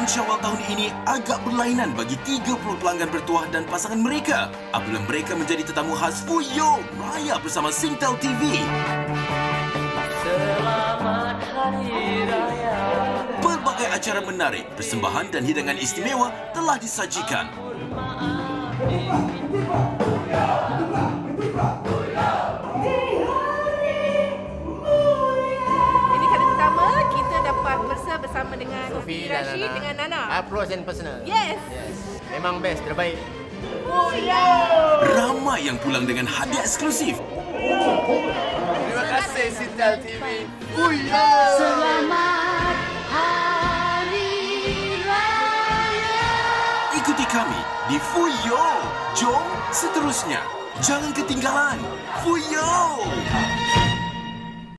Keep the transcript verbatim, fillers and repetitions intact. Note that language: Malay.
Bulan Syawal tahun ini agak berlainan bagi tiga puluh pelanggan bertuah dan pasangan mereka apabila mereka menjadi tetamu khas Fuyohh Raya bersama Singtel T V. Selamat Hari Raya. Pelbagai acara menarik, persembahan dan hidangan istimewa telah disajikan. Ini kali pertama kita dapat bersama bersama dengan Sophie Sophie dan Rashid Nana. dengan Nana. Up close and personal. Yes. Yes. Memang best, terbaik. Fuyohh. Ramai yang pulang dengan hadiah eksklusif. Terima kasih Singtel T V. Fuyohh. Selamat Hari Raya. Ikuti kami di Fuyohh. Jom seterusnya. Jangan ketinggalan. Fuyohh.